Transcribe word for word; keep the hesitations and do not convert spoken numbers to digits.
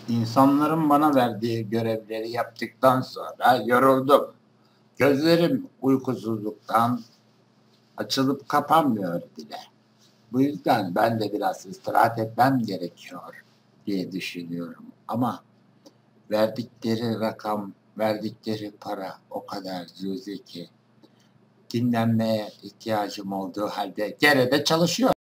İnsanların bana verdiği görevleri yaptıktan sonra yoruldum. Gözlerim uykusuzluktan açılıp kapanmıyor bile. Bu yüzden ben de biraz istirahat etmem gerekiyor diye düşünüyorum. Ama verdikleri rakam, verdikleri para o kadar cüzi ki dinlenmeye ihtiyacım olduğu halde gene de çalışıyorum.